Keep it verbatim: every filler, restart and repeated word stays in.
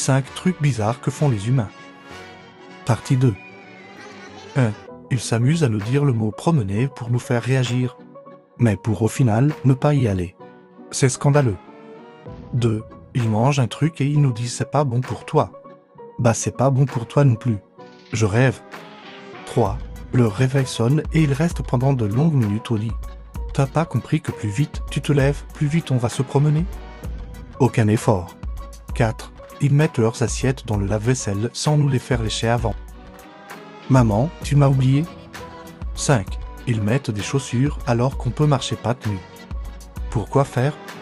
cinq trucs bizarres que font les humains. Partie deux. un. Ils s'amusent à nous dire le mot promener pour nous faire réagir, mais pour au final ne pas y aller. C'est scandaleux. deux. Ils mangent un truc et ils nous disent c'est pas bon pour toi. Bah c'est pas bon pour toi non plus. Je rêve. trois. Le réveil sonne et ils restent pendant de longues minutes au lit. T'as pas compris que plus vite tu te lèves, plus vite on va se promener? Aucun effort. quatre. Ils mettent leurs assiettes dans le lave-vaisselle sans nous les faire lécher avant. Maman, tu m'as oublié? cinq. Ils mettent des chaussures alors qu'on peut marcher pattes nues. Pourquoi faire?